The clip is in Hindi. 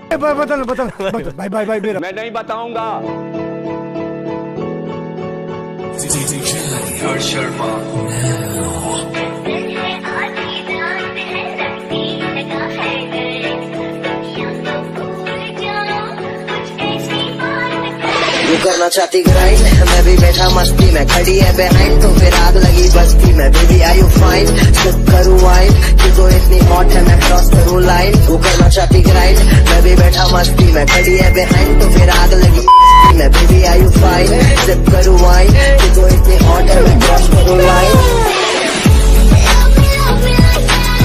बता भाई भाई भाई मेरा मैं नहीं बताऊंगा। तू करना चाहती ग्राइंड, मैं भी बैठा मस्ती में, खड़ी है बिहाइंड तो फिर आग लगी बस्ती में। Baby are you fine, sip करूँ वाइन, कि तो इतनी हॉट है मैं क्रॉस करूँ लाइन। तू करना चाहती ग्राइंड, मैं भी बैठा मस्ती में, खड़ी है बिहाइंड तो फिर आग लगी बस्ती में। Baby are you fine, sip करूँ वाइन, कि तो इतनी हॉट है मैं क्रॉस करूँ लाइन।